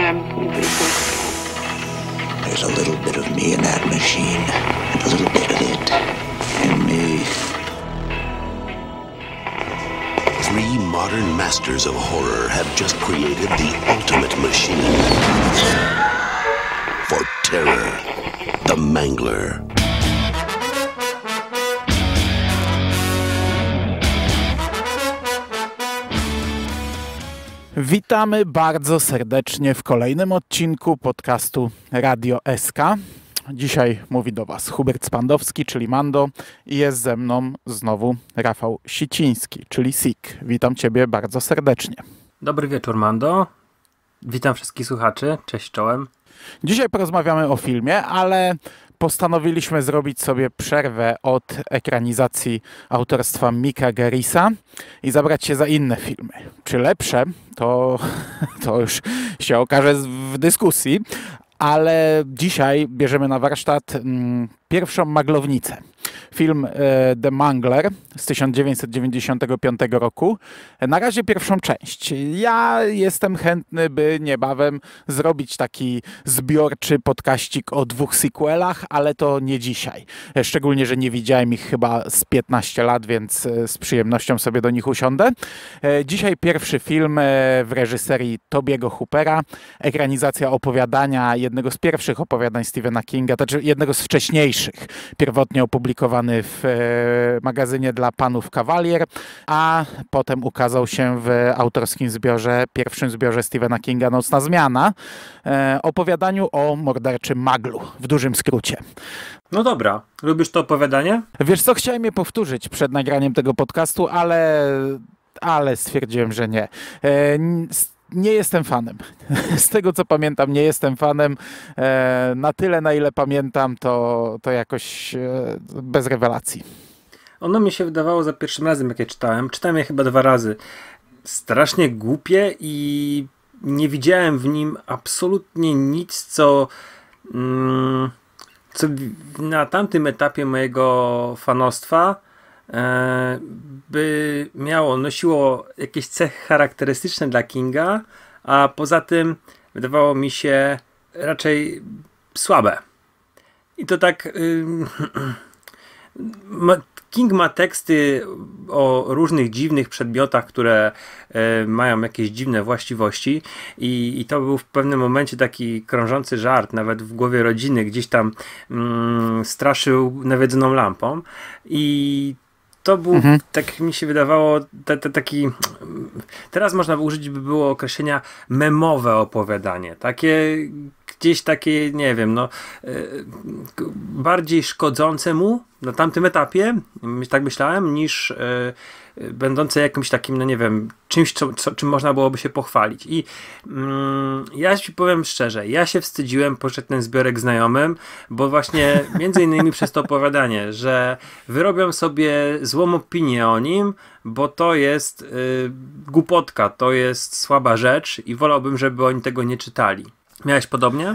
program nobody goes to. There's a little bit of me in that machine, and a little bit of it in me. Three modern masters of horror have just created the ultimate machine for terror, the Mangler. Witamy bardzo serdecznie w kolejnym odcinku podcastu Radio SK. Dzisiaj mówi do Was Hubert Spandowski, czyli Mando, i jest ze mną znowu Rafał Siciński, czyli Sik. Witam Ciebie bardzo serdecznie. Dobry wieczór, Mando. Witam wszystkich słuchaczy. Cześć czołem. Dzisiaj porozmawiamy o filmie, ale postanowiliśmy zrobić sobie przerwę od ekranizacji autorstwa Micka Garrisa i zabrać się za inne filmy. Czy lepsze, to już się okaże w dyskusji, ale dzisiaj bierzemy na warsztat pierwszą maglownicę. Film The Mangler z 1995 roku. Na razie pierwszą część. Ja jestem chętny, by niebawem zrobić taki zbiorczy podkaścik o 2 sequelach, ale to nie dzisiaj. Szczególnie, że nie widziałem ich chyba z 15 lat, więc z przyjemnością sobie do nich usiądę. Dzisiaj pierwszy film w reżyserii Tobiego Hoopera. Ekranizacja opowiadania, jednego z pierwszych opowiadań Stephena Kinga, to znaczy jednego z wcześniejszych, pierwotnie opublikowany w magazynie dla panów Kawalier, a potem ukazał się w autorskim zbiorze, pierwszym zbiorze Stephena Kinga Nocna Zmiana, opowiadaniu o morderczym maglu, w dużym skrócie. No dobra, lubisz to opowiadanie? Wiesz co, chciałem je powtórzyć przed nagraniem tego podcastu, ale stwierdziłem, że nie. Nie jestem fanem. Z tego co pamiętam, nie jestem fanem. Na tyle, na ile pamiętam, to jakoś bez rewelacji. Ono mi się wydawało za pierwszym razem, jak je czytałem. Czytałem je chyba 2 razy. Strasznie głupie i nie widziałem w nim absolutnie nic, co na tamtym etapie mojego fanostwa by nosiło jakieś cechy charakterystyczne dla Kinga, a poza tym wydawało mi się raczej słabe. I to tak King ma teksty o różnych dziwnych przedmiotach, które mają jakieś dziwne właściwości i to był w pewnym momencie taki krążący żart, nawet w głowie rodziny, gdzieś tam straszył nawiedzoną lampą i to był, tak mi się wydawało, taki, teraz można by użyć, by było określenia memowe opowiadanie. Gdzieś takie, nie wiem, bardziej szkodzące mu na tamtym etapie, tak myślałem, niż będące jakimś takim, no nie wiem, czymś, czym można byłoby się pochwalić. I ja ci powiem szczerze, ja się wstydziłem poszedł ten zbiorek znajomym, bo właśnie między innymi przez to opowiadanie, że wyrobią sobie złą opinię o nim, bo to jest głupotka, to jest słaba rzecz i wolałbym, żeby oni tego nie czytali. Miałeś podobnie?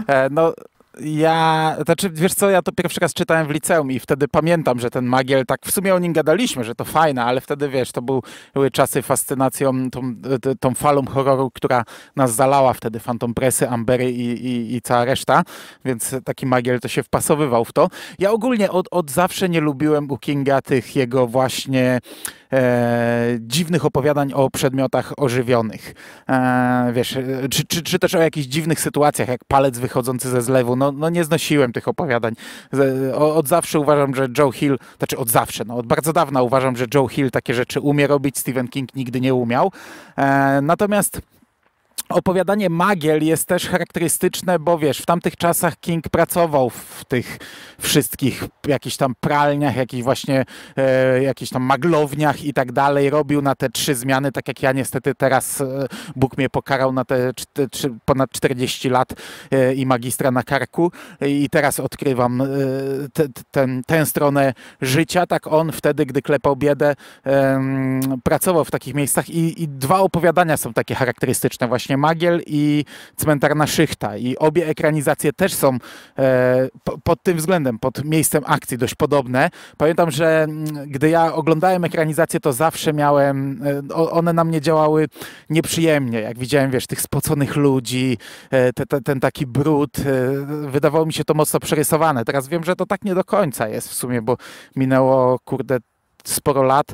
Wiesz co, ja to pierwszy raz czytałem w liceum i wtedy pamiętam, że ten Magiel, tak w sumie o nim gadaliśmy, że to fajne, ale wtedy wiesz, to były czasy fascynacją tą falą horroru, która nas zalała wtedy, Phantom Pressy, Ambery i cała reszta, więc taki Magiel to się wpasowywał w to. Ja ogólnie od zawsze nie lubiłem u Kinga tych jego właśnie dziwnych opowiadań o przedmiotach ożywionych. Wiesz, czy też o jakichś dziwnych sytuacjach, jak palec wychodzący ze zlewu. No nie znosiłem tych opowiadań. Od zawsze uważam, że Joe Hill, od bardzo dawna uważam, że Joe Hill takie rzeczy umie robić, Stephen King nigdy nie umiał. Natomiast opowiadanie Magiel jest też charakterystyczne, bo wiesz, w tamtych czasach King pracował w tych wszystkich jakichś tam pralniach, jakichś tam maglowniach i tak dalej. Robił na te 3 zmiany, tak jak ja niestety teraz Bóg mnie pokarał na te ponad 40 lat i magistra na karku i teraz odkrywam tę stronę życia. Tak on wtedy, gdy klepał biedę, pracował w takich miejscach i 2 opowiadania są takie charakterystyczne. Właśnie Magiel i Cmentarna Szychta i obie ekranizacje też są pod tym względem, pod miejscem akcji dość podobne. Pamiętam, że gdy ja oglądałem ekranizację, to zawsze miałem, one na mnie działały nieprzyjemnie, jak widziałem, wiesz, tych spoconych ludzi, ten taki brud, wydawało mi się to mocno przerysowane. Teraz wiem, że to tak nie do końca jest w sumie, bo minęło, kurde, sporo lat,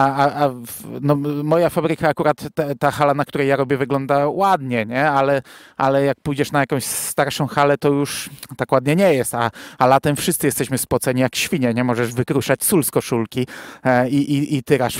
no, moja fabryka akurat, ta hala, na której ja robię, wygląda ładnie, nie? Ale jak pójdziesz na jakąś starszą halę, to już tak ładnie nie jest, a latem wszyscy jesteśmy spoceni jak świnie, nie możesz wykruszać sól z koszulki i tyrasz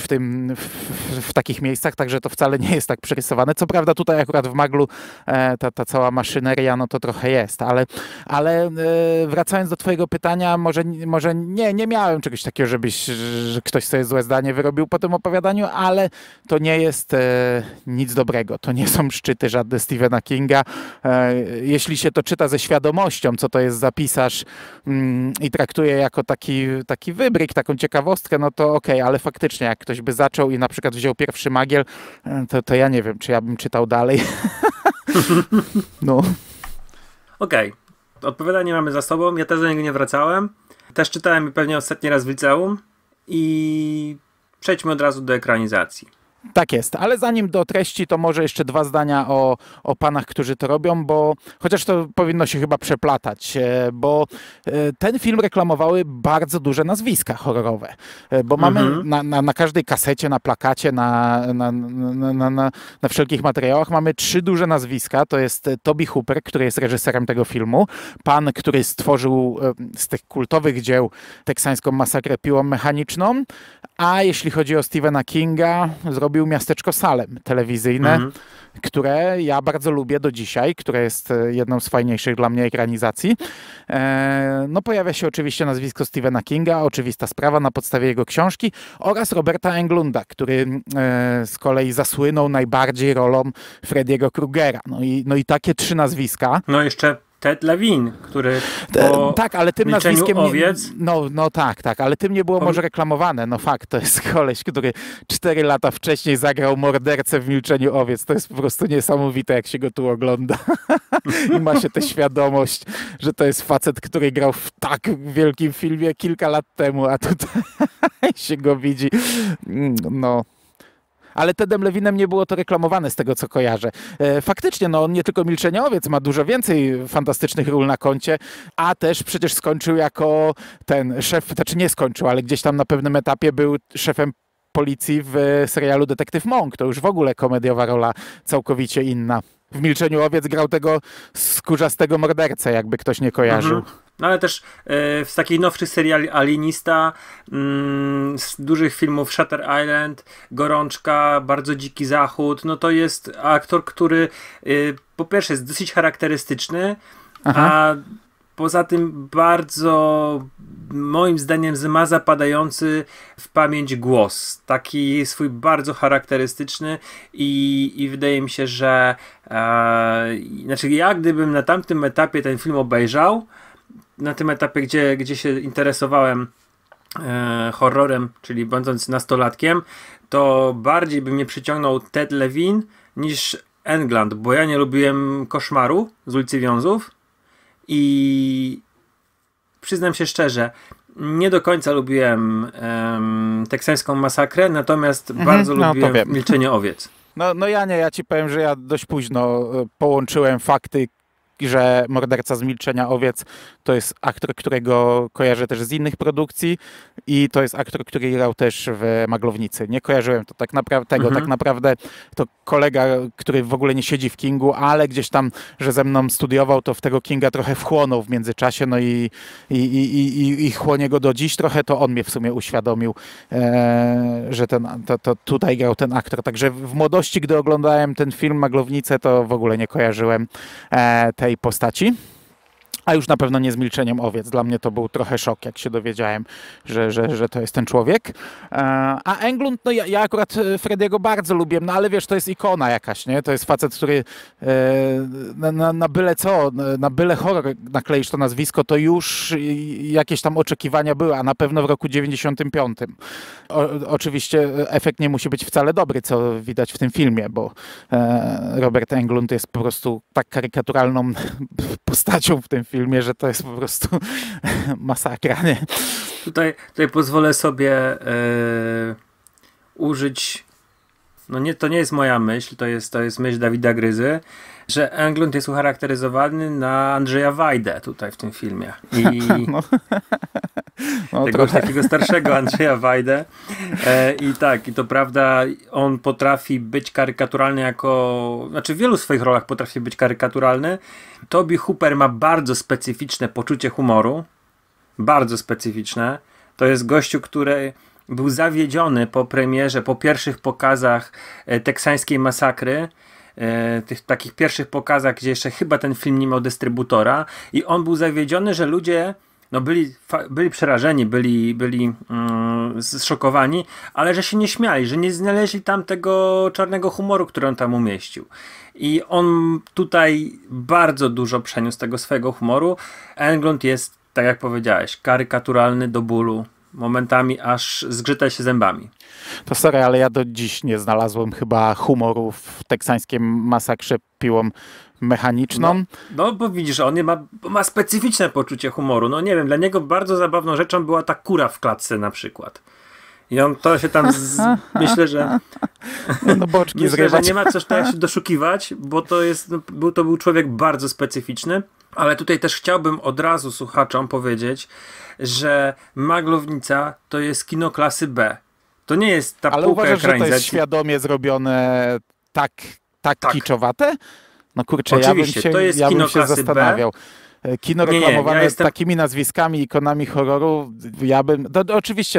w takich miejscach, także to wcale nie jest tak przerysowane. Co prawda tutaj akurat w Maglu ta cała maszyneria, no to trochę jest, ale wracając do twojego pytania, może nie miałem czegoś takiego, że ktoś sobie złe zdanie wyrobił po tym opowiadaniu, ale to nie jest nic dobrego. To nie są szczyty żadne Stephena Kinga. Jeśli się to czyta ze świadomością, co to jest za pisarz i traktuje jako taki wybryk, taką ciekawostkę, no to okej, ale faktycznie jak ktoś by zaczął i na przykład wziął pierwszy Magiel, to ja nie wiem, czy ja bym czytał dalej. No. Okej. Odpowiadanie mamy za sobą. Ja też do niego nie wracałem. Też czytałem pewnie ostatni raz w liceum. I przejdźmy od razu do ekranizacji. Tak jest, ale zanim do treści, to może jeszcze 2 zdania o panach, którzy to robią, bo chociaż to powinno się chyba przeplatać, bo ten film reklamowały bardzo duże nazwiska horrorowe, bo mamy na każdej kasecie, na plakacie, na wszelkich materiałach mamy 3 duże nazwiska. To jest Tobe Hooper, który jest reżyserem tego filmu, pan, który stworzył z tych kultowych dzieł teksańską masakrę piłą mechaniczną, a jeśli chodzi o Stephena Kinga, zrobił Miasteczko Salem telewizyjne, które ja bardzo lubię do dzisiaj, które jest jedną z fajniejszych dla mnie ekranizacji. No pojawia się oczywiście nazwisko Stephena Kinga, oczywista sprawa, na podstawie jego książki, oraz Roberta Englunda, który z kolei zasłynął najbardziej rolą Freddy'ego Krugera. No i takie 3 nazwiska. No jeszcze Ted Levine, który po tak, ale tym nazwiskiem owiec... Tak, ale tym nie było może reklamowane. No fakt, to jest koleś, który 4 lata wcześniej zagrał mordercę w Milczeniu owiec. To jest po prostu niesamowite, jak się go tu ogląda. I ma się tę świadomość, że to jest facet, który grał w tak wielkim filmie kilka lat temu, a tutaj się go widzi. No... Ale Tedem Levinem nie było to reklamowane z tego, co kojarzę. Faktycznie, no on nie tylko Milczenie owiec, ma dużo więcej fantastycznych ról na koncie, a też przecież skończył jako ten szef, znaczy nie skończył, ale gdzieś tam na pewnym etapie był szefem policji w serialu Detektyw Monk. To już w ogóle komediowa rola całkowicie inna. W Milczeniu owiec grał tego skórzastego mordercę, jakby ktoś nie kojarzył. No ale też z takich nowszych seriali Alienista, z dużych filmów Shutter Island, Gorączka, Bardzo dziki zachód, no to jest aktor, który po pierwsze jest dosyć charakterystyczny, a poza tym bardzo, moim zdaniem, ma zapadający w pamięć głos. Taki swój bardzo charakterystyczny i wydaje mi się, że znaczy ja gdybym na tamtym etapie ten film obejrzał, na tym etapie, gdzie się interesowałem horrorem, czyli będąc nastolatkiem, to bardziej by mnie przyciągnął Ted Levine niż Englund, bo ja nie lubiłem Koszmaru z Ulicy Wiązów i przyznam się szczerze, nie do końca lubiłem teksańską masakrę, natomiast bardzo lubiłem Milczenie owiec. No ja ci powiem, że ja dość późno połączyłem fakty, że morderca z Milczenia owiec to jest aktor, którego kojarzę też z innych produkcji i to jest aktor, który grał też w Maglownicy. Nie kojarzyłem to tak naprawdę tak naprawdę to kolega, który w ogóle nie siedzi w Kingu, ale gdzieś tam, że ze mną studiował, to w tego Kinga trochę wchłonął w międzyczasie, no i chłonie go do dziś trochę, to on mnie w sumie uświadomił, że to tutaj grał ten aktor. Także w młodości, gdy oglądałem ten film Maglownicę, to w ogóle nie kojarzyłem tej postaci. A już na pewno nie z Milczeniem owiec. Dla mnie to był trochę szok, jak się dowiedziałem, że to jest ten człowiek. A Englund, no ja akurat Frediego bardzo lubię, no ale wiesz, to jest ikona jakaś, nie? To jest facet, który na byle co, na byle horror nakleisz to nazwisko, to już jakieś tam oczekiwania były, a na pewno w roku 95. Oczywiście efekt nie musi być wcale dobry, co widać w tym filmie, bo Robert Englund jest po prostu tak karykaturalną postacią w tym filmie, że to jest po prostu masakra, nie? Tutaj pozwolę sobie użyć, no nie, to nie jest moja myśl, to jest myśl Dawida Gryzy, że Englund jest ucharakteryzowany na Andrzeja Wajdę tutaj w tym filmie. I tego takiego starszego Andrzeja Wajdę. I to prawda, on potrafi być karykaturalny w wielu swoich rolach potrafi być karykaturalny. Toby Hooper ma bardzo specyficzne poczucie humoru. Bardzo specyficzne. To jest gościu, który był zawiedziony po premierze, po pierwszych pokazach teksańskiej masakry, tych takich pierwszych pokazach, gdzie jeszcze chyba ten film nie miał dystrybutora, i on był zawiedziony, że ludzie byli przerażeni, byli zszokowani, ale że się nie śmiali, że nie znaleźli tam tego czarnego humoru, który on tam umieścił. I on tutaj bardzo dużo przeniósł tego swojego humoru. Englund jest, tak jak powiedziałeś, karykaturalny do bólu. Momentami aż zgrzyta się zębami. To sorry, ale ja do dziś nie znalazłem chyba humoru w teksańskiej masakrze piłą mechaniczną. No bo widzisz, on ma specyficzne poczucie humoru. No nie wiem, dla niego bardzo zabawną rzeczą była ta kura w klatce na przykład. I on to się tam myślę, że boczki myślę, że zrywać. nie ma co tutaj się doszukiwać, bo to był człowiek bardzo specyficzny. Ale tutaj też chciałbym od razu słuchaczom powiedzieć, że Maglownica to jest kino klasy B. To nie jest ta ale półka uważasz, że to ekranizacji. jest świadomie zrobione tak kiczowate? No kurczę, oczywiście, to jest ja kino bym się klasy zastanawiał. Kino reklamowane jestem... z takimi nazwiskami, ikonami horroru, oczywiście,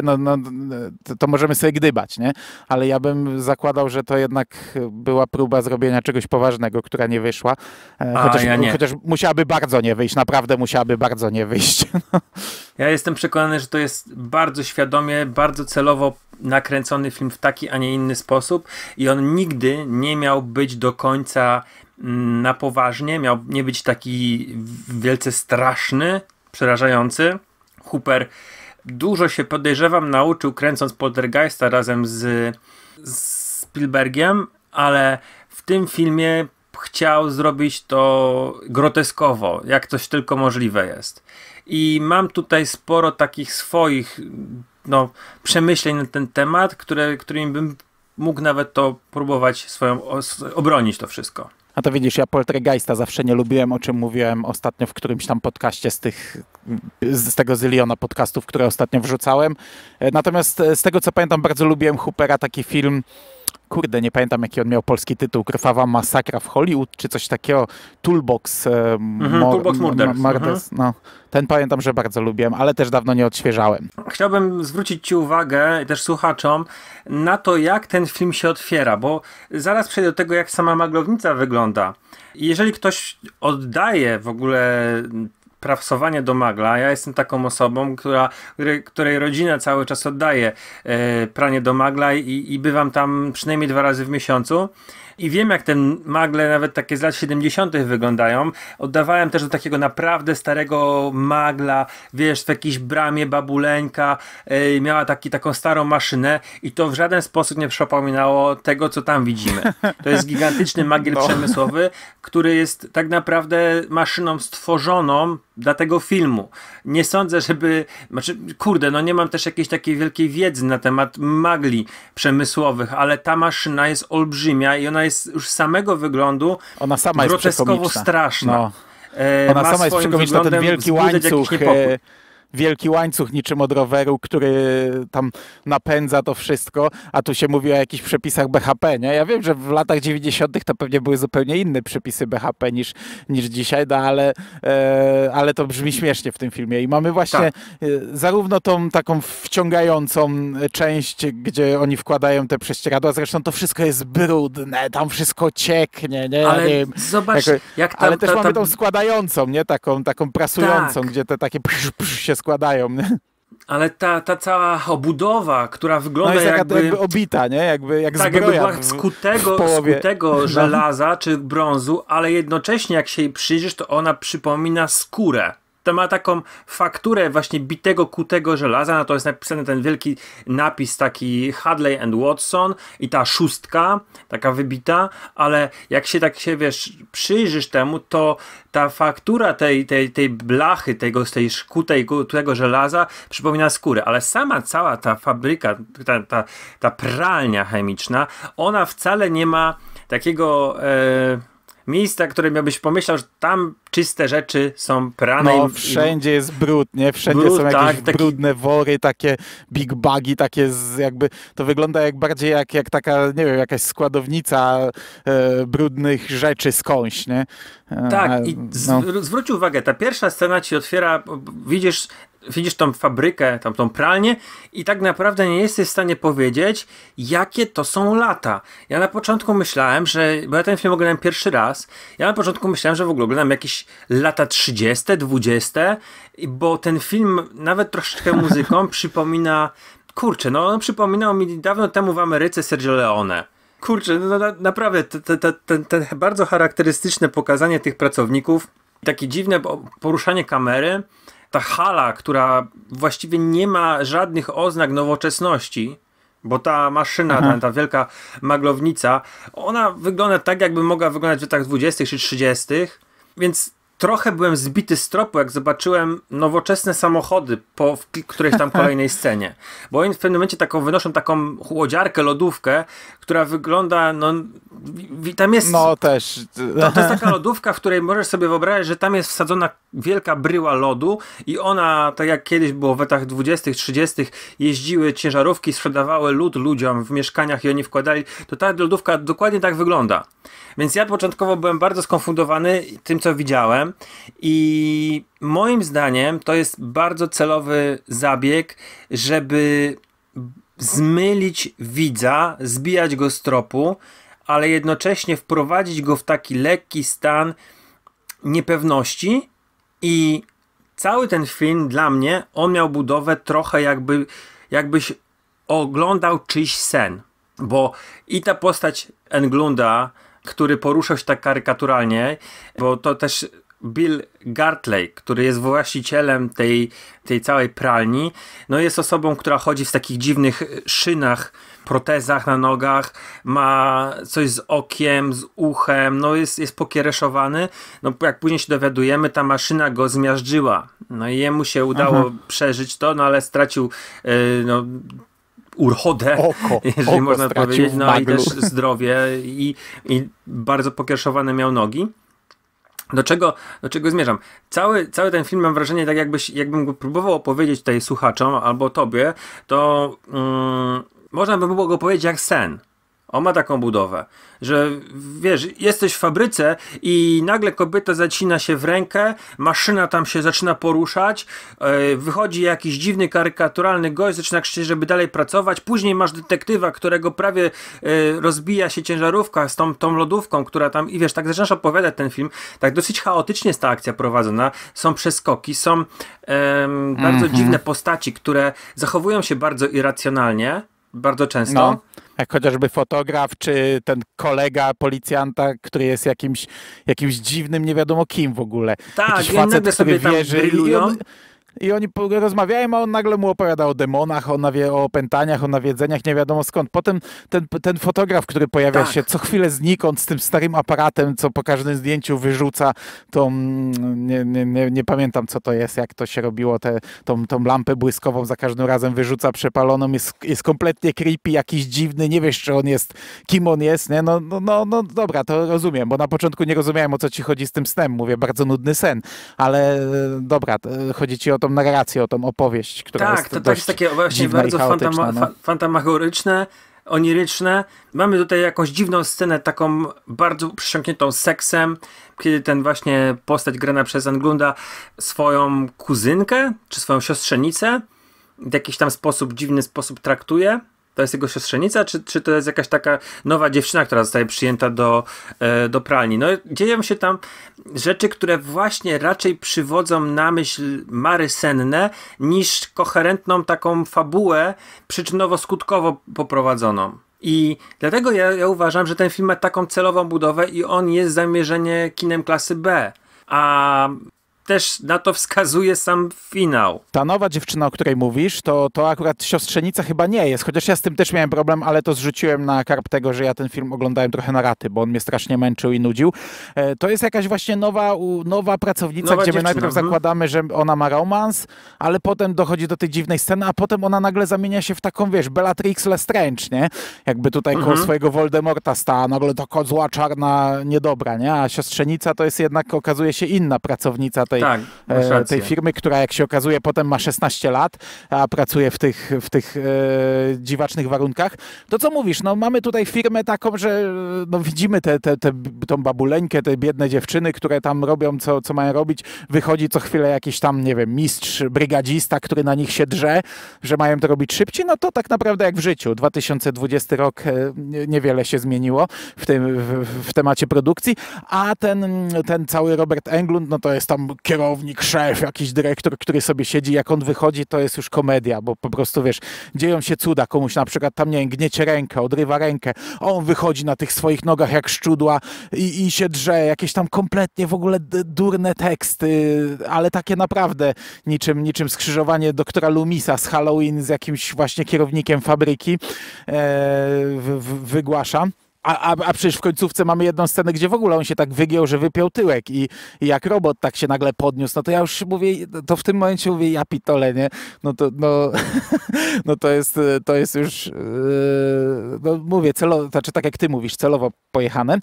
to możemy sobie gdybać, nie? Ale ja bym zakładał, że to jednak była próba zrobienia czegoś poważnego, która nie wyszła. Chociaż musiałaby bardzo nie wyjść, naprawdę musiałaby bardzo nie wyjść. Ja jestem przekonany, że to jest bardzo świadomie, bardzo celowo nakręcony film w taki, a nie inny sposób i on nigdy nie miał być do końca na poważnie, miał nie być taki wielce straszny, przerażający. Hooper dużo się, podejrzewam, nauczył kręcąc Poltergeista razem z Spielbergiem, ale w tym filmie chciał zrobić to groteskowo, jak coś tylko możliwe jest. I mam tutaj sporo takich swoich przemyśleń na ten temat, którymi bym mógł nawet to próbować obronić to wszystko. A to widzisz, ja Poltergeista zawsze nie lubiłem, o czym mówiłem ostatnio w którymś tam podcaście z tego zyliona podcastów, które ostatnio wrzucałem. Natomiast z tego, co pamiętam, bardzo lubiłem Hoopera, taki film, kurde, nie pamiętam, jaki on miał polski tytuł, Krwawa masakra w Hollywood, czy coś takiego, Toolbox Toolbox Murders. No, ten pamiętam, że bardzo lubiłem, ale też dawno nie odświeżałem. Chciałbym zwrócić Ci uwagę, i też słuchaczom, na to, jak ten film się otwiera, bo zaraz przejdę do tego, jak sama Maglownica wygląda. Jeżeli ktoś oddaje w ogóle prawsowanie do Magla, ja jestem taką osobą, której rodzina cały czas oddaje pranie do Magla i bywam tam przynajmniej 2 razy w miesiącu i wiem, jak te magle, nawet takie z lat 70. wyglądają. Oddawałem też do takiego naprawdę starego magla, wiesz, w jakiejś bramie babuleńka, miała taką starą maszynę i to w żaden sposób nie przypominało tego, co tam widzimy. To jest gigantyczny magiel przemysłowy, który jest tak naprawdę maszyną stworzoną dla tego filmu. Nie sądzę, nie mam też jakiejś takiej wielkiej wiedzy na temat magli przemysłowych, ale ta maszyna jest olbrzymia i ona jest już z samego wyglądu ona sama jest groteskowo straszna. Ona sama jest przekomiczna, ten wielki łańcuch. wielki łańcuch niczym od roweru, który tam napędza to wszystko, a tu się mówi o jakichś przepisach BHP, nie? Ja wiem, że w latach 90. to pewnie były zupełnie inne przepisy BHP niż dzisiaj, no ale to brzmi śmiesznie w tym filmie i mamy właśnie zarówno tą taką wciągającą część, gdzie oni wkładają te prześcieradła, zresztą to wszystko jest brudne, tam wszystko cieknie, nie? Ale nie wiem, zobacz, jak tam... ale też mamy tą składającą, nie? Taką prasującą, Tak. gdzie te takie się składają, nie? Ale ta cała obudowa, która wygląda jest jakby obita, nie? Jak tak, jakby zbroja była w połowie. skutego żelaza czy brązu, ale jednocześnie jak się jej przyjrzysz, to ona przypomina skórę. To ma taką fakturę właśnie bitego, kutego żelaza, na to jest napisany ten wielki napis taki Hadley and Watson i ta 6, taka wybita, ale jak się tak się, wiesz, przyjrzysz temu, to ta faktura tej blachy, tej kutego żelaza przypomina skórę, ale sama cała ta fabryka, ta pralnia chemiczna, ona wcale nie ma takiego... miejsca, które miałbyś pomyślał, że tam czyste rzeczy są prane. No, wszędzie jest brud, nie? Wszędzie są jakieś brudne wory, takie big bagi, takie jakby, to wygląda bardziej jak taka, nie wiem, jakaś składownica brudnych rzeczy skądś, nie? Tak, i zwróć uwagę, ta pierwsza scena ci otwiera, widzisz tą fabrykę, tą pralnię i tak naprawdę nie jesteś w stanie powiedzieć, jakie to są lata. Ja na początku myślałem, bo ja ten film oglądałem pierwszy raz, ja na początku myślałem, że w ogóle oglądam jakieś lata 30, 20, bo ten film nawet troszeczkę muzyką przypomina, kurczę, no przypominał mi dawno temu w Ameryce Sergio Leone. Kurczę, no naprawdę, te bardzo charakterystyczne pokazanie tych pracowników, takie dziwne poruszanie kamery, ta hala, która właściwie nie ma żadnych oznak nowoczesności, bo ta maszyna, ta wielka maglownica, ona wygląda tak, jakby mogła wyglądać w latach 20. czy 30., więc trochę byłem zbity z tropu, jak zobaczyłem nowoczesne samochody w którejś tam kolejnej scenie. Bo oni w pewnym momencie wynoszą taką łodziarkę, lodówkę, która wygląda, tam jest... No też. To jest taka lodówka, w której możesz sobie wyobrazić, że tam jest wsadzona wielka bryła lodu i ona, tak jak kiedyś było w latach 20., 30., jeździły ciężarówki, sprzedawały lód ludziom w mieszkaniach i oni wkładali, to ta lodówka dokładnie tak wygląda. Więc ja początkowo byłem bardzo skonfundowany tym, co widziałem i moim zdaniem to jest bardzo celowy zabieg, żeby zmylić widza, zbijać go z tropu, ale jednocześnie wprowadzić go w taki lekki stan niepewności i cały ten film dla mnie, on miał budowę trochę jakbyś oglądał czyjś sen, bo i ta postać Englunda, który poruszał się tak karykaturalnie, bo to też Bill Gartley, który jest właścicielem tej całej pralni, no jest osobą, która chodzi w takich dziwnych szynach, protezach na nogach, ma coś z okiem, z uchem, no jest pokiereszowany. No jak później się dowiadujemy, ta maszyna go zmiażdżyła. No i jemu się udało przeżyć to, no ale stracił urodę, jeżeli można powiedzieć, no i też zdrowie i bardzo pokiereszowane miał nogi. Do czego zmierzam? Cały ten film mam wrażenie, tak jakbym go próbował opowiedzieć tutaj słuchaczom albo tobie, to można by było go powiedzieć jak sen. On ma taką budowę, że wiesz, jesteś w fabryce i nagle kobieta zacina się w rękę, maszyna tam się zaczyna poruszać, wychodzi jakiś dziwny, karykaturalny gość, zaczyna krzyczeć, żeby dalej pracować, później masz detektywa, którego prawie rozbija się ciężarówka z tą lodówką, która tam, i wiesz, tak zaczynasz opowiadać ten film, tak dosyć chaotycznie jest ta akcja prowadzona, są przeskoki, są bardzo dziwne postaci, które zachowują się bardzo irracjonalnie, bardzo często. No, jak chociażby fotograf, czy ten kolega policjanta, który jest jakimś dziwnym, nie wiadomo kim w ogóle. Tak, jakiś facet, który sobie tam wierzy i oni rozmawiają, a on nagle mu opowiada o demonach, o opętaniach, o nawiedzeniach, nie wiadomo skąd. Potem ten fotograf, który pojawia się co chwilę znikąd z tym starym aparatem, co po każdym zdjęciu wyrzuca tą, nie pamiętam co to jest, jak to się robiło, tą lampę błyskową za każdym razem wyrzuca przepaloną, jest kompletnie creepy, jakiś dziwny, nie wiesz, czy on jest, kim on jest, nie? No dobra, to rozumiem, bo na początku nie rozumiałem, o co ci chodzi z tym snem, mówię, bardzo nudny sen, ale dobra, chodzi ci o to, tą narrację, o tą opowieść, która tak, jest to dość jest takie właśnie dziwna bardzo i chaotyczna. fantamagoryczne, oniryczne. Mamy tutaj jakąś dziwną scenę, taką bardzo przesiąkniętą seksem, kiedy ten właśnie postać grana przez Englunda swoją kuzynkę, czy swoją siostrzenicę w jakiś tam dziwny sposób traktuje. To jest jego siostrzenica, czy to jest jakaś taka nowa dziewczyna, która zostaje przyjęta do pralni. No dzieją się tam rzeczy, które właśnie raczej przywodzą na myśl mary senne, niż koherentną taką fabułę przyczynowo-skutkowo poprowadzoną. I dlatego ja uważam, że ten film ma taką celową budowę i on jest zamierzenie kinem klasy B. A też na to wskazuje sam finał. Ta nowa dziewczyna, o której mówisz, to akurat siostrzenica chyba nie jest, chociaż ja z tym też miałem problem, ale to zrzuciłem na karb tego, że ja ten film oglądałem trochę na raty, bo on mnie strasznie męczył i nudził. To jest jakaś właśnie nowa pracownica, gdzie my najpierw zakładamy, że ona ma romans, ale potem dochodzi do tej dziwnej sceny, a potem ona nagle zamienia się w taką, wiesz, Bellatrix Lestrange, nie? Jakby tutaj koło swojego Voldemorta stała, nagle taka zła, czarna, niedobra, nie? A siostrzenica to jest jednak, okazuje się, inna pracownica tej firmy, która jak się okazuje potem ma 16 lat, a pracuje w tych dziwacznych warunkach. To co mówisz, no mamy tutaj firmę taką, że no widzimy tą babuleńkę, te biedne dziewczyny, które tam robią co mają robić. Wychodzi co chwilę jakiś tam, nie wiem, mistrz, brygadzista, który na nich się drze, że mają to robić szybciej. No to tak naprawdę jak w życiu. 2020 rok niewiele się zmieniło w temacie produkcji, a ten cały Robert Englund, no to jest tam kierownik, szef, jakiś dyrektor, który sobie siedzi, jak on wychodzi, to jest już komedia, bo po prostu, wiesz, dzieją się cuda, komuś na przykład tam, nie wiem, gniecie rękę, odrywa rękę, a on wychodzi na tych swoich nogach jak szczudła i się drze, jakieś tam kompletnie w ogóle durne teksty, ale takie naprawdę niczym skrzyżowanie doktora Loomisa z Halloween z jakimś właśnie kierownikiem fabryki wygłasza. A przecież w końcówce mamy jedną scenę, gdzie w ogóle on się tak wygiął, że wypiął tyłek i jak robot tak się nagle podniósł, no to ja już mówię, to w tym momencie mówię, ja pitole, nie? No to jest już, no mówię, znaczy tak jak ty mówisz, celowo pojechane.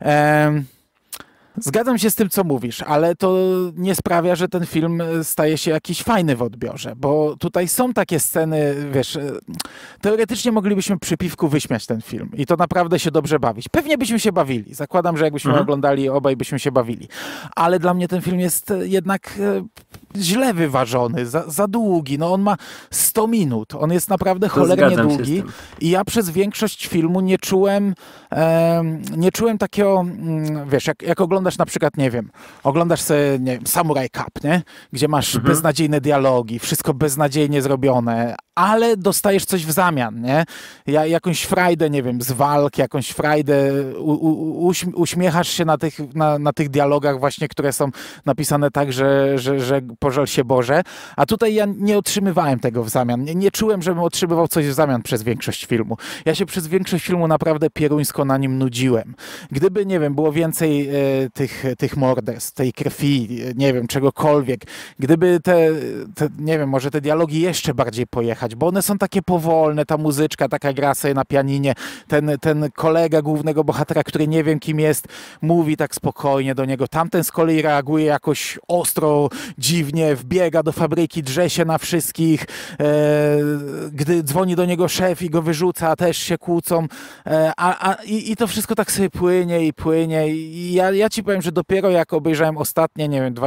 Zgadzam się z tym, co mówisz, ale to nie sprawia, że ten film staje się jakiś fajny w odbiorze, bo tutaj są takie sceny, wiesz, teoretycznie moglibyśmy przy piwku wyśmiać ten film i to naprawdę się dobrze bawić. Pewnie byśmy się bawili. Zakładam, że jakbyśmy oglądali obaj, byśmy się bawili. Ale dla mnie ten film jest jednak źle wyważony, za długi. No on ma 100 minut. On jest naprawdę cholernie długi i ja przez większość filmu nie czułem takiego, wiesz, jak oglądasz na przykład, nie wiem, oglądasz sobie, nie wiem, Samurai Cup, nie? Gdzie masz beznadziejne dialogi, wszystko beznadziejnie zrobione, ale dostajesz coś w zamian, nie? Jakąś frajdę, nie wiem, z walk, jakąś frajdę, uśmiechasz się na tych dialogach właśnie, które są napisane tak, że pożal się Boże, a tutaj ja nie otrzymywałem tego w zamian. Nie czułem, żebym otrzymywał coś w zamian przez większość filmu. Ja się przez większość filmu naprawdę pieruńsko na nim nudziłem. Gdyby, nie wiem, było więcej tych morderstw, tej krwi, nie wiem, czegokolwiek, gdyby nie wiem, może te dialogi jeszcze bardziej pojechać, bo one są takie powolne, ta muzyczka taka gra sobie na pianinie, ten kolega głównego bohatera, który nie wiem kim jest, mówi tak spokojnie do niego, tamten z kolei reaguje jakoś ostro, dziwnie, wbiega do fabryki, drze się na wszystkich, gdy dzwoni do niego szef i go wyrzuca, też się kłócą, i to wszystko tak sobie płynie i ja ci powiem, że dopiero jak obejrzałem ostatnie, nie wiem,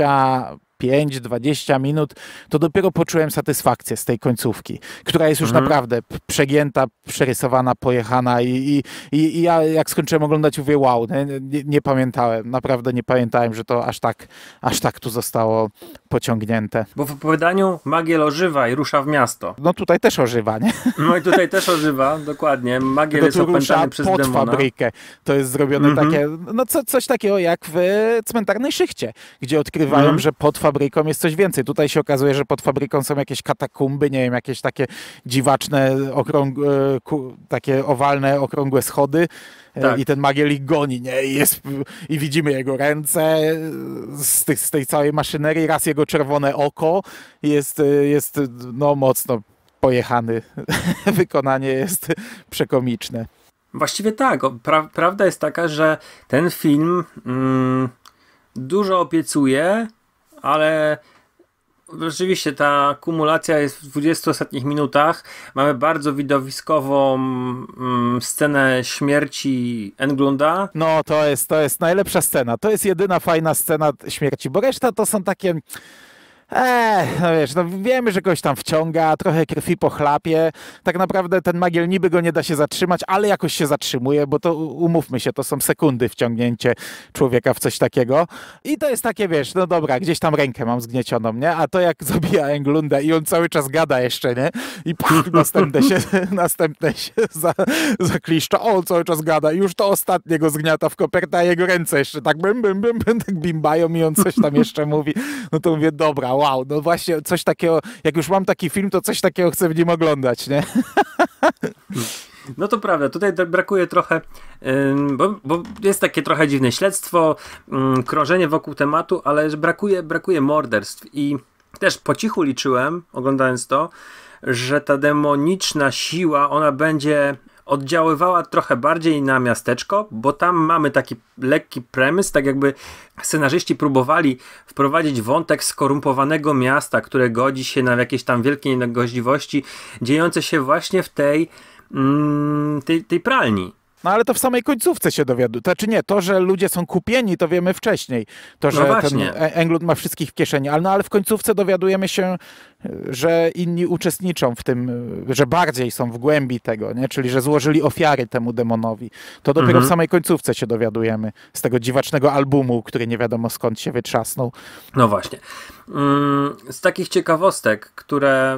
20 minut, to dopiero poczułem satysfakcję z tej końcówki, która jest już naprawdę przegięta, przerysowana, pojechana i ja jak skończyłem oglądać, mówię wow, nie pamiętałem, naprawdę nie pamiętałem, że to aż tak tu zostało pociągnięte. Bo w opowiadaniu Magiel ożywa i rusza w miasto. No tutaj też ożywa, nie? No i tutaj też ożywa, dokładnie. Magiel jest opętany przez pod demona. Fabrykę. To jest zrobione takie, no coś takiego jak w Cmentarnej Szychcie, gdzie odkrywają, że pod fabryką jest coś więcej. Tutaj się okazuje, że pod fabryką są jakieś katakumby, nie wiem, jakieś takie dziwaczne, takie owalne, okrągłe schody. Tak. I ten Magiel ich goni, nie? I widzimy jego ręce z tej całej maszynerii, raz jego czerwone oko jest no mocno pojechany. Wykonanie jest przekomiczne. Właściwie tak. Prawda jest taka, że ten film dużo obiecuje, ale rzeczywiście ta kumulacja jest w 20 ostatnich minutach. Mamy bardzo widowiskową scenę śmierci Englunda. No, to jest najlepsza scena. To jest jedyna fajna scena śmierci, bo reszta to są takie... no wiesz, no wiemy, że kogoś tam wciąga, trochę krwi po chlapie. Tak naprawdę ten Magiel niby go nie da się zatrzymać, ale jakoś się zatrzymuje, bo to umówmy się, to są sekundy wciągnięcie człowieka w coś takiego. I to jest takie, wiesz, no dobra, gdzieś tam rękę mam zgniecioną, nie? A to jak zabija Englunda i on cały czas gada jeszcze, nie? I następne się zakliszcza. O, on cały czas gada i już to ostatnie go zgniata w kopertę, a jego ręce jeszcze tak tak bimbają i on coś tam jeszcze mówi. No to mówię, dobra, wow, no właśnie coś takiego, jak już mam taki film, to coś takiego chcę w nim oglądać, nie? No to prawda, tutaj brakuje trochę, bo jest takie trochę dziwne śledztwo, krążenie wokół tematu, ale że brakuje morderstw i też po cichu liczyłem, oglądając to, że ta demoniczna siła, ona będzie oddziaływała trochę bardziej na miasteczko, bo tam mamy taki lekki premis, tak jakby scenarzyści próbowali wprowadzić wątek skorumpowanego miasta, które godzi się na jakieś tam wielkie niegodziwości, dziejące się właśnie w tej pralni. No ale to w samej końcówce się dowiaduje. To znaczy nie, to, że ludzie są kupieni, to wiemy wcześniej. To, że ten Englund ma wszystkich w kieszeni. Ale w końcówce dowiadujemy się, że inni uczestniczą w tym, że bardziej są w głębi tego, nie? Czyli że złożyli ofiary temu demonowi. To dopiero w samej końcówce się dowiadujemy z tego dziwacznego albumu, który nie wiadomo skąd się wytrzasnął. No właśnie. Z takich ciekawostek, które...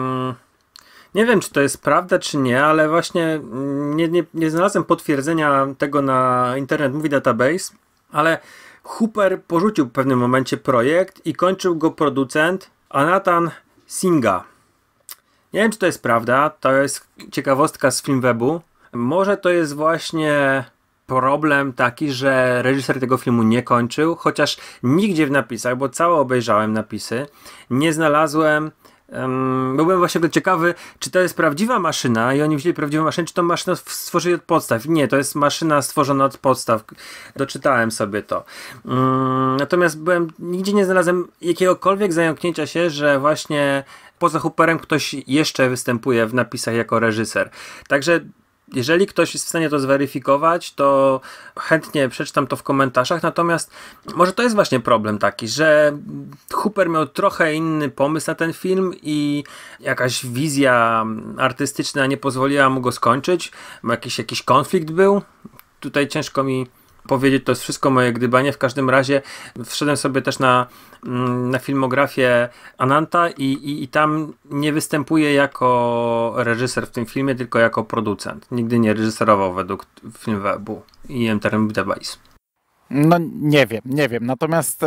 Nie wiem, czy to jest prawda, czy nie, ale właśnie nie znalazłem potwierdzenia tego na Internet Movie Database, ale Hooper porzucił w pewnym momencie projekt i kończył go producent Anathan Singha. Nie wiem, czy to jest prawda, to jest ciekawostka z Filmwebu. Może to jest właśnie problem taki, że reżyser tego filmu nie kończył, chociaż nigdzie w napisach, bo całe obejrzałem napisy, nie znalazłem. Byłem właśnie ciekawy, czy to jest prawdziwa maszyna i oni wzięli prawdziwą maszynę, czy to maszyna stworzyli od podstaw. Nie, to jest maszyna stworzona od podstaw. Doczytałem sobie to. Natomiast nigdzie nie znalazłem jakiegokolwiek zająknięcia się, że właśnie poza Hooperem ktoś jeszcze występuje w napisach jako reżyser. Także jeżeli ktoś jest w stanie to zweryfikować, to chętnie przeczytam to w komentarzach, natomiast może to jest właśnie problem taki, że Hooper miał trochę inny pomysł na ten film i jakaś wizja artystyczna nie pozwoliła mu go skończyć, bo jakiś konflikt był. Tutaj ciężko mi powiedzieć, to jest wszystko moje gdybanie. W każdym razie wszedłem sobie też na filmografię Ananta i tam nie występuje jako reżyser w tym filmie, tylko jako producent. Nigdy nie reżyserował według Filmwebu i Internet Database. No nie wiem. Natomiast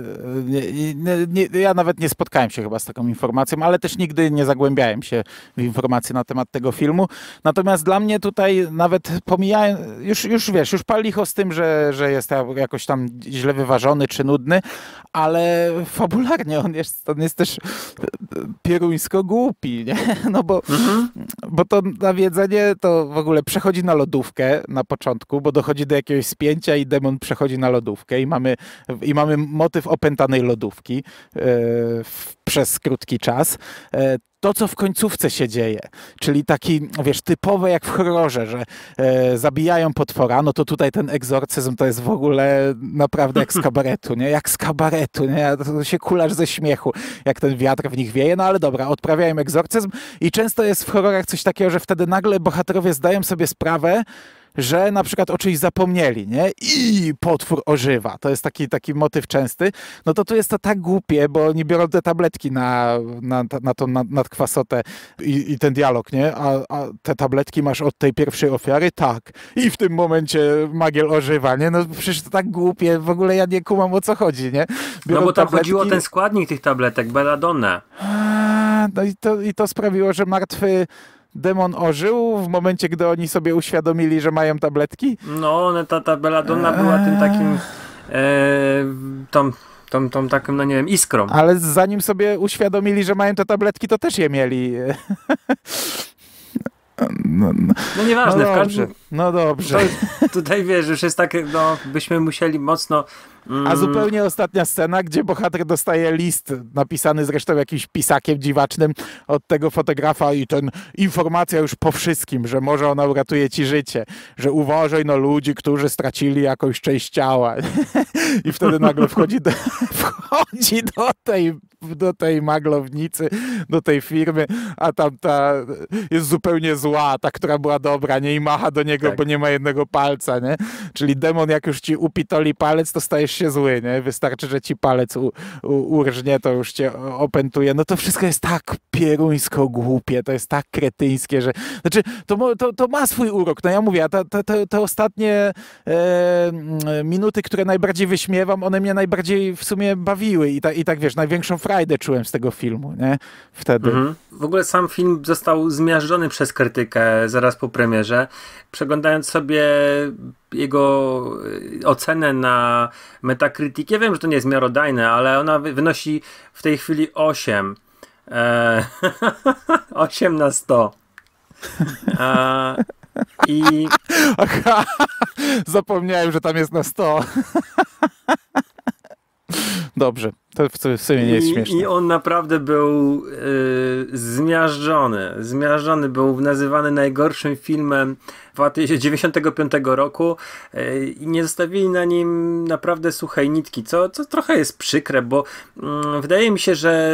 ja nawet nie spotkałem się chyba z taką informacją, ale też nigdy nie zagłębiałem się w informacje na temat tego filmu. Natomiast dla mnie tutaj nawet pomijałem, już pal licho z tym, że jest jakoś tam źle wyważony czy nudny, ale fabularnie on jest też pieruńsko głupi, nie? No bo to nawiedzenie to w ogóle przechodzi na lodówkę na początku, bo dochodzi do jakiegoś spięcia i demon przechodzi na lodówkę i mamy motyw opętanej lodówki przez krótki czas. To, co w końcówce się dzieje, czyli taki, wiesz, typowe jak w horrorze, że zabijają potwora, no to tutaj ten egzorcyzm to jest w ogóle naprawdę jak z kabaretu, nie? Jak z kabaretu, nie? To się kulasz ze śmiechu, jak ten wiatr w nich wieje, no ale dobra, odprawiają egzorcyzm i często jest w horrorach coś takiego, że wtedy nagle bohaterowie zdają sobie sprawę, że na przykład o czymś zapomnieli, nie? I potwór ożywa. To jest taki motyw częsty. No to tu jest to tak głupie, bo oni biorą te tabletki na tą nadkwasotę i ten dialog, nie? A te tabletki masz od tej pierwszej ofiary? Tak. I w tym momencie Magiel ożywa, nie? No przecież to tak głupie. W ogóle ja nie kumam, o co chodzi, nie? Biorą no bo tam tabletki... chodziło o ten składnik tych tabletek, belladonnę. No i to sprawiło, że martwy demon ożył w momencie, gdy oni sobie uświadomili, że mają tabletki? No, ta belladonna była tym takim tą taką, no nie wiem, iskrą. Ale zanim sobie uświadomili, że mają te tabletki, to też je mieli. No nieważne, No w dobrze, każdym... no dobrze. Tutaj wiesz, już jest tak, no byśmy musieli mocno... A zupełnie ostatnia scena, gdzie bohater dostaje list napisany zresztą jakimś pisakiem dziwacznym od tego fotografa i ten informacja już po wszystkim, że może ona uratuje ci życie, że uważaj na ludzi, którzy stracili jakąś część ciała. I wtedy nagle wchodzi do tej maglownicy, do tej firmy, a tamta jest zupełnie zła, ta, która była dobra, nie? I macha do niego, Tak. bo nie ma jednego palca, nie? Czyli demon, jak już ci upitoli palec, to stajesz się zły, nie? Wystarczy, że ci palec urżnie, to już cię opętuje. No to wszystko jest tak pieruńsko głupie, to jest tak kretyńskie, że... Znaczy, to ma swój urok. No ja mówię, a te ostatnie minuty, które najbardziej wyśmiewam, one mnie najbardziej w sumie bawiły i tak wiesz, największą frajdę czułem z tego filmu, nie? Wtedy. W ogóle sam film został zmiażdżony przez krytykę zaraz po premierze. Przeglądając sobie jego ocenę na Metacritic, ja wiem, że to nie jest miarodajne, ale ona wynosi w tej chwili 8. 8 na 100. I Aha, zapomniałem, że tam jest na 100. Dobrze, to w sumie nie jest śmieszne. I on naprawdę był zmiażdżony. Zmiażdżony, był nazywany najgorszym filmem 1995 roku i nie zostawili na nim naprawdę suchej nitki, co trochę jest przykre, bo wydaje mi się, że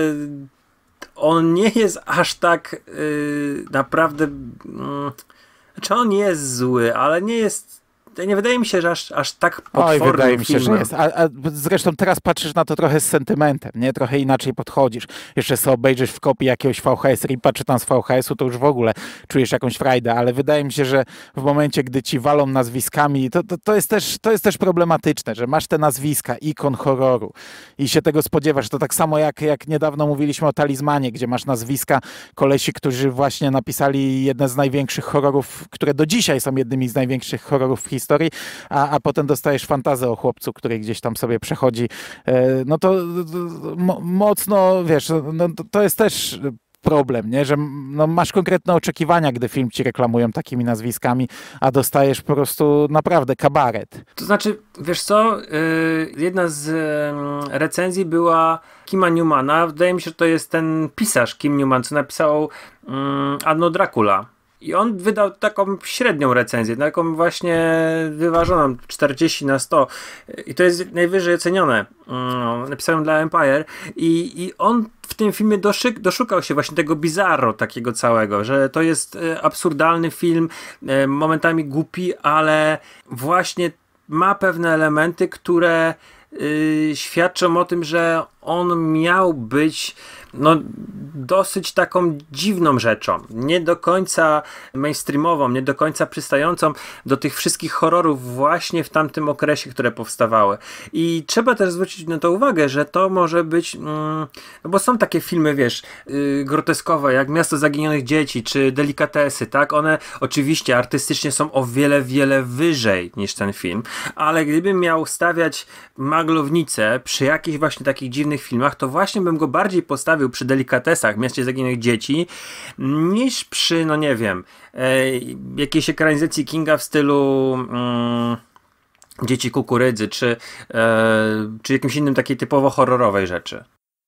on nie jest aż tak naprawdę... Znaczy on jest zły, ale nie jest... Nie wydaje mi się, że aż tak potwornym Oj, wydaje mi się, filmem. że jest. A zresztą teraz patrzysz na to trochę z sentymentem, nie? Trochę inaczej podchodzisz. Jeszcze sobie obejrzysz w kopii jakiegoś VHS ripa, czy tam z VHS-u, to już w ogóle czujesz jakąś frajdę, ale wydaje mi się, że w momencie, gdy ci walą nazwiskami, to jest też problematyczne, że masz te nazwiska ikon horroru i się tego spodziewasz. To tak samo jak niedawno mówiliśmy o Talizmanie, gdzie masz nazwiska kolesi, którzy właśnie napisali jedne z największych horrorów, które do dzisiaj są jednymi z największych horrorów w historii, a potem dostajesz fantazję o chłopcu, który gdzieś tam sobie przechodzi. No to mocno, wiesz, no to jest też problem, nie? Że no, masz konkretne oczekiwania, gdy film ci reklamują takimi nazwiskami, a dostajesz po prostu naprawdę kabaret. To znaczy, wiesz co, jedna z recenzji była Kima Newmana. Wydaje mi się, że to jest ten pisarz Kim Newman, co napisał Anno Dracula. I on wydał taką średnią recenzję, taką właśnie wyważoną, 40 na 100. I to jest najwyżej ocenione. Napisałem dla Empire. I on w tym filmie doszukał się właśnie tego bizarro takiego całego, że to jest absurdalny film, momentami głupi, ale właśnie ma pewne elementy, które świadczą o tym, że on miał być dosyć taką dziwną rzeczą, nie do końca mainstreamową, nie do końca przystającą do tych wszystkich horrorów właśnie w tamtym okresie, które powstawały. I trzeba też zwrócić na to uwagę, że to może być, no bo są takie filmy, wiesz, groteskowe, jak Miasto Zaginionych Dzieci, czy Delikatesy, tak? One oczywiście artystycznie są o wiele, wiele wyżej niż ten film, ale gdybym miał stawiać maglownicę przy jakichś właśnie takich dziwnych filmach, to właśnie bym go bardziej postawił przy Delikatesach, Mieście Zaginionych Dzieci, niż przy, no nie wiem, jakiejś ekranizacji Kinga w stylu Dzieci Kukurydzy, czy jakimś innym takiej typowo horrorowej rzeczy.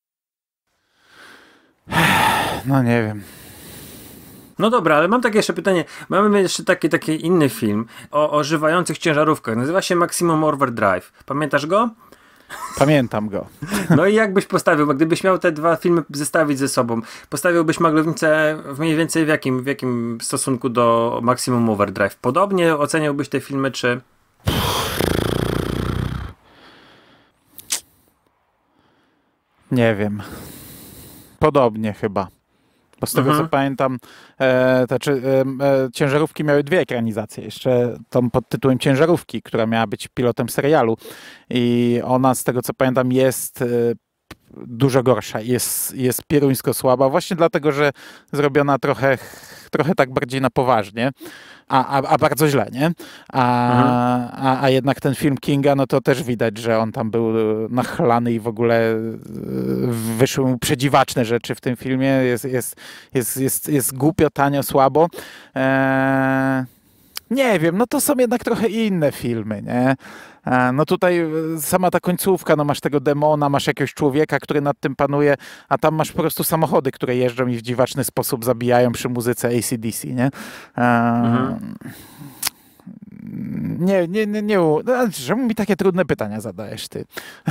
No nie wiem. No dobra, ale mam takie jeszcze pytanie. Mamy jeszcze taki inny film o ożywających ciężarówkach. Nazywa się Maximum Overdrive. Pamiętasz go? Pamiętam go. No i jak byś postawił, bo gdybyś miał te dwa filmy zestawić ze sobą, postawiłbyś maglownicę mniej więcej w jakim stosunku do Maximum Overdrive? Podobnie oceniałbyś te filmy, czy... Nie wiem. Podobnie chyba. Bo z tego co pamiętam, ciężarówki miały dwie ekranizacje. Jeszcze tą pod tytułem Ciężarówki, która miała być pilotem serialu. I ona, z tego co pamiętam, jest dużo gorsza. Jest pieruńsko słaba. Właśnie dlatego, że zrobiona trochę tak bardziej na poważnie. a bardzo źle, nie? A jednak ten film Kinga, no to też widać, że on tam był nachlany i w ogóle wyszły mu przedziwaczne rzeczy w tym filmie. Jest głupio, tanio, słabo. Nie wiem, no to są jednak trochę inne filmy, nie? No tutaj sama ta końcówka, no masz tego demona, masz jakiegoś człowieka, który nad tym panuje, a tam masz po prostu samochody, które jeżdżą i w dziwaczny sposób zabijają przy muzyce AC/DC, nie? Nie. Czemu mi takie trudne pytania zadajesz, ty?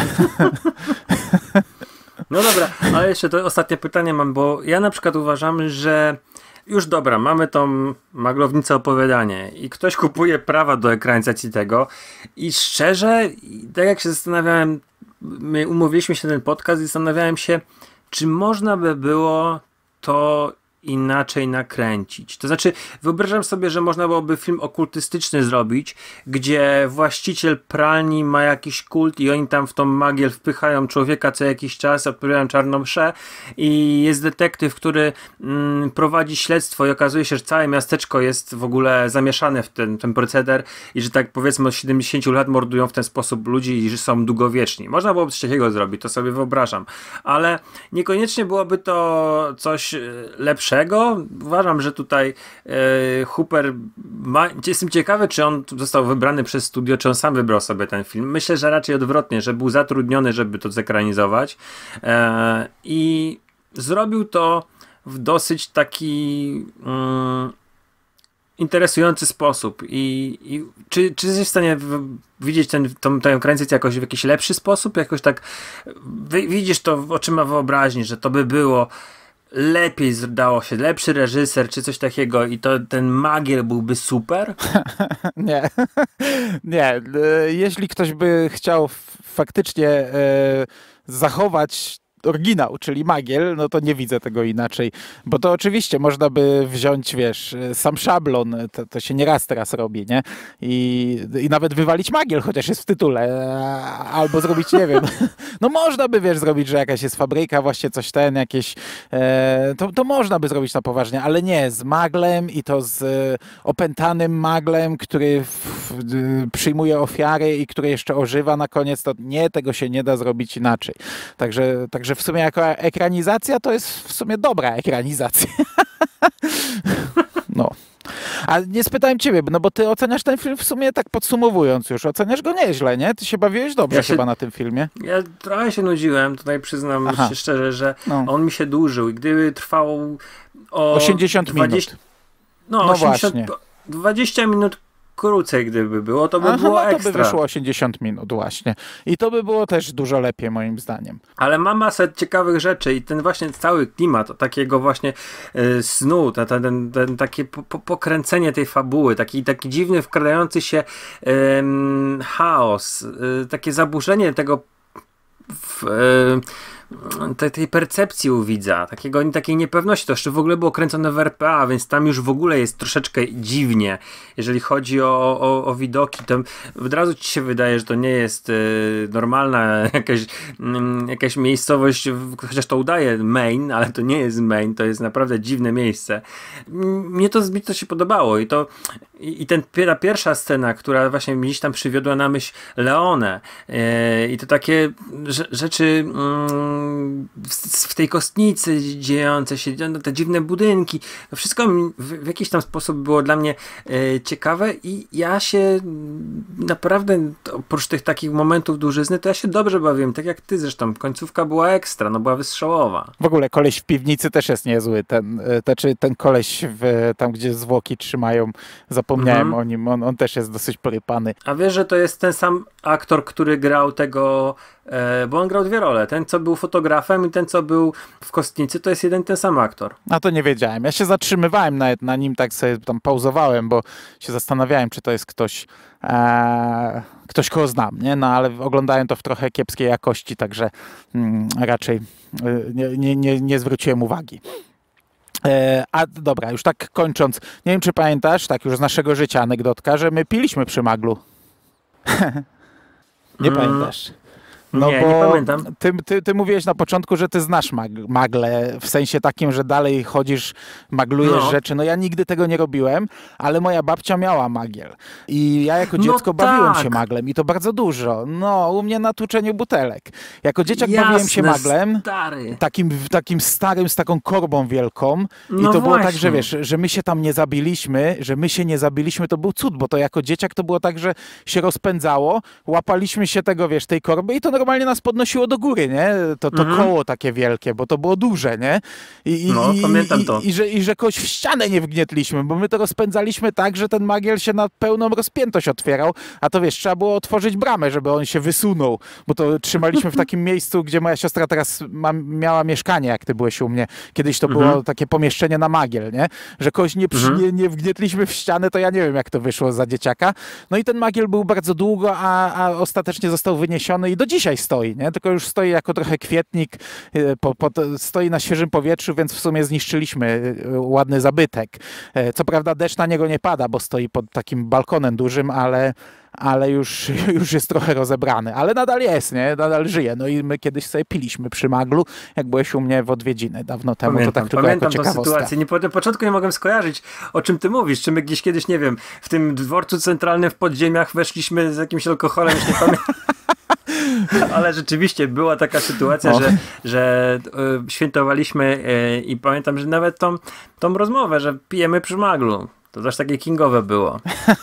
No dobra, ale jeszcze to ostatnie pytanie mam, bo ja na przykład uważam, że już dobra, mamy tą maglownicę opowiadanie i ktoś kupuje prawa do ekranizacji tego i szczerze, tak jak się zastanawiałem, my umówiliśmy się na ten podcast i zastanawiałem się, czy można by było to inaczej nakręcić. To znaczy, wyobrażam sobie, że można byłoby film okultystyczny zrobić, gdzie właściciel pralni ma jakiś kult i oni tam w tą magię wpychają człowieka co jakiś czas, odprawiają czarną mszę i jest detektyw, który prowadzi śledztwo i okazuje się, że całe miasteczko jest w ogóle zamieszane w ten proceder i że tak powiedzmy od 70 lat mordują w ten sposób ludzi i że są długowieczni. Można byłoby coś takiego zrobić, to sobie wyobrażam. Ale niekoniecznie byłoby to coś lepszego. Uważam, że tutaj Hooper jestem ciekawy, czy on został wybrany przez studio, czy on sam wybrał sobie ten film. Myślę, że raczej odwrotnie, że był zatrudniony, żeby to zekranizować i zrobił to w dosyć taki interesujący sposób. Czy jesteś w stanie widzieć tę ekranizację jakoś w jakiś lepszy sposób? Jakoś tak widzisz to oczyma wyobraźni, że to by było lepiej dało się, lepszy reżyser czy coś takiego i to ten magier byłby super? Nie. Jeśli ktoś by chciał faktycznie zachować oryginał, czyli Magiel, no to nie widzę tego inaczej, bo to oczywiście można by wziąć, wiesz, sam szablon, to się nieraz teraz robi, nie? I nawet wywalić Magiel, chociaż jest w tytule, albo zrobić, nie wiem, no można by, wiesz, zrobić, że jakaś jest fabryka, właśnie coś jakieś, to można by zrobić na poważnie, ale nie, z Maglem i to z opętanym Maglem, który przyjmuje ofiary i który jeszcze ożywa na koniec, to nie, tego się nie da zrobić inaczej. Także w sumie jako ekranizacja to jest w sumie dobra ekranizacja. No. A nie spytałem ciebie, no bo ty oceniasz ten film w sumie, tak podsumowując już, oceniasz go nieźle, nie? Ty się bawiłeś dobrze chyba na tym filmie. Ja trochę się nudziłem, tutaj przyznam się szczerze, że on mi się dłużył i gdyby trwał 80 minut. No 80, właśnie. 20 minut krócej gdyby było, to by było ekstra. To by wyszło 80 minut właśnie. I to by było też dużo lepiej moim zdaniem. Ale ma masę ciekawych rzeczy i ten właśnie cały klimat takiego właśnie snu, takie pokręcenie tej fabuły, taki dziwny wkradający się chaos, takie zaburzenie tego tej percepcji u widza, takiej niepewności. To jeszcze w ogóle było kręcone w RPA, więc tam już w ogóle jest troszeczkę dziwnie. Jeżeli chodzi o widoki, to od razu ci się wydaje, że to nie jest normalna jakaś miejscowość, chociaż to udaje Maine, ale to nie jest Maine, to jest naprawdę dziwne miejsce. Mnie to się podobało i ta pierwsza scena, która właśnie gdzieś tam przywiodła na myśl Leone i to takie rzeczy w tej kostnicy dziejące się, te dziwne budynki, to wszystko w jakiś tam sposób było dla mnie ciekawe i ja się naprawdę, oprócz tych takich momentów dłużyzny, to ja się dobrze bawiłem, tak jak ty zresztą. Końcówka była ekstra, była wystrzałowa. W ogóle koleś w piwnicy też jest niezły. Ten koleś tam, gdzie zwłoki trzymają, zapomniałem o nim, on też jest dosyć porypany. A wiesz, że to jest ten sam aktor, który grał tego, bo on grał dwie role. Ten, co był fotografem i ten, co był w kostnicy, to jest jeden i ten sam aktor. A to nie wiedziałem. Ja się zatrzymywałem nawet na nim, tak sobie tam pauzowałem, bo się zastanawiałem, czy to jest ktoś, kogo znam, nie? No ale oglądałem to w trochę kiepskiej jakości, także raczej nie zwróciłem uwagi. A dobra, już tak kończąc, nie wiem, czy pamiętasz, tak już z naszego życia anegdotka, że my piliśmy przy Maglu. Nie pamiętasz? No nie, bo nie pamiętam. Ty mówiłeś na początku, że ty znasz magle, w sensie takim, że dalej chodzisz, maglujesz rzeczy. No ja nigdy tego nie robiłem, ale moja babcia miała magiel. I ja jako dziecko bawiłem się maglem i to bardzo dużo. No, u mnie na tłuczeniu butelek. Jako dzieciak bawiłem się maglem. Stary. Takim starym, z taką korbą wielką. No I to było tak, właśnie. że wiesz, że my się tam nie zabiliśmy, to był cud, bo to jako dzieciak to było tak, że się rozpędzało, łapaliśmy się tego, wiesz, tej korby i to normalnie nas podnosiło do góry, nie? To koło takie wielkie, bo to było duże, nie? Pamiętam to. I że kogoś w ścianę nie wgnietliśmy, bo my to rozpędzaliśmy tak, że ten magiel się na pełną rozpiętość otwierał, a to wiesz, trzeba było otworzyć bramę, żeby on się wysunął, bo to trzymaliśmy w takim miejscu, gdzie moja siostra teraz miała mieszkanie, jak ty byłeś u mnie. Kiedyś to było takie pomieszczenie na magiel, nie? Że kogoś nie wgnietliśmy w ścianę, to ja nie wiem, jak to wyszło za dzieciaka. No i ten magiel był bardzo długo, a ostatecznie został wyniesiony i do dzisiaj stoi, nie? Tylko już stoi jako trochę kwietnik, stoi na świeżym powietrzu, więc w sumie zniszczyliśmy ładny zabytek. Co prawda deszcz na niego nie pada, bo stoi pod takim balkonem dużym, ale już jest trochę rozebrany, ale nadal jest, nie? Nadal żyje. No i my kiedyś sobie piliśmy przy maglu, jak byłeś u mnie w odwiedziny dawno temu. Pamiętam, to tak tylko jako tą ciekawostka. sytuację. Na początku nie mogłem skojarzyć, o czym ty mówisz. Czy my gdzieś kiedyś, nie wiem, w tym dworcu centralnym w podziemiach weszliśmy z jakimś alkoholem, już nie pamiętam. Ale rzeczywiście była taka sytuacja, że świętowaliśmy i pamiętam, że nawet tą rozmowę, że pijemy przy maglu. To też takie kingowe było.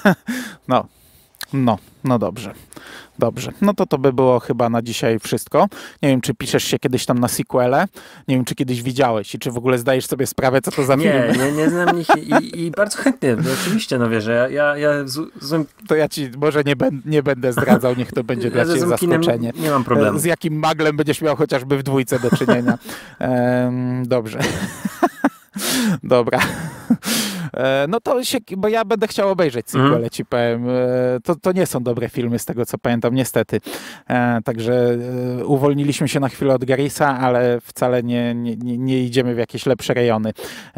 No dobrze. Dobrze. No to by było chyba na dzisiaj wszystko. Nie wiem, czy piszesz się kiedyś tam na sequele. Nie wiem, czy kiedyś widziałeś i czy w ogóle zdajesz sobie sprawę, co to za film. Nie znam ich i bardzo chętnie. Oczywiście, no wiesz, ja złym... To ja ci może nie będę zdradzał, niech to będzie dla ciebie zaskoczenie. Nie mam problemu. Z jakim maglem będziesz miał chociażby w dwójce do czynienia. Dobrze. Dobra. No to bo ja będę chciał obejrzeć sequele, ci powiem. To nie są dobre filmy z tego, co pamiętam, niestety. Także uwolniliśmy się na chwilę od Garrisa, ale wcale nie idziemy w jakieś lepsze rejony.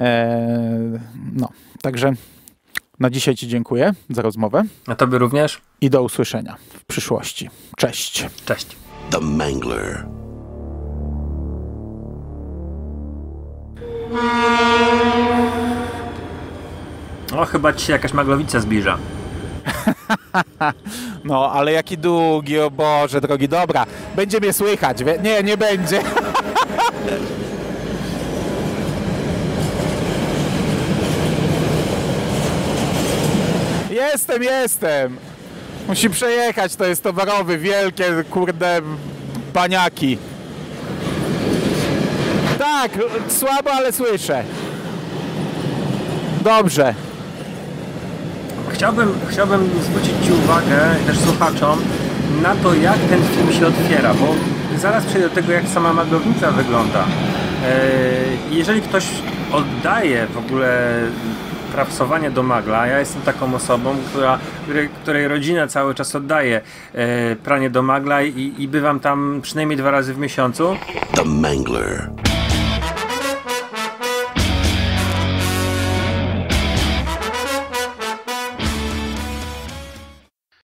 Także na dzisiaj ci dziękuję za rozmowę. A tobie również. I do usłyszenia w przyszłości. Cześć. Cześć. The Mangler. O, chyba ci się jakaś maglowica zbliża. No, ale jaki długi, o Boże drogi. Dobra, będzie mnie słychać. Nie będzie. Jestem. Musi przejechać, to jest towarowy, wielkie, kurde, baniaki. Tak, słabo, ale słyszę. Dobrze. Chciałbym zwrócić ci uwagę, też słuchaczom, na to, jak ten film się otwiera, bo zaraz przejdę do tego, jak sama maglownica wygląda. Jeżeli ktoś oddaje w ogóle prawsowanie do magla, ja jestem taką osobą, której rodzina cały czas oddaje pranie do magla i bywam tam przynajmniej 2 razy w miesiącu. The Mangler.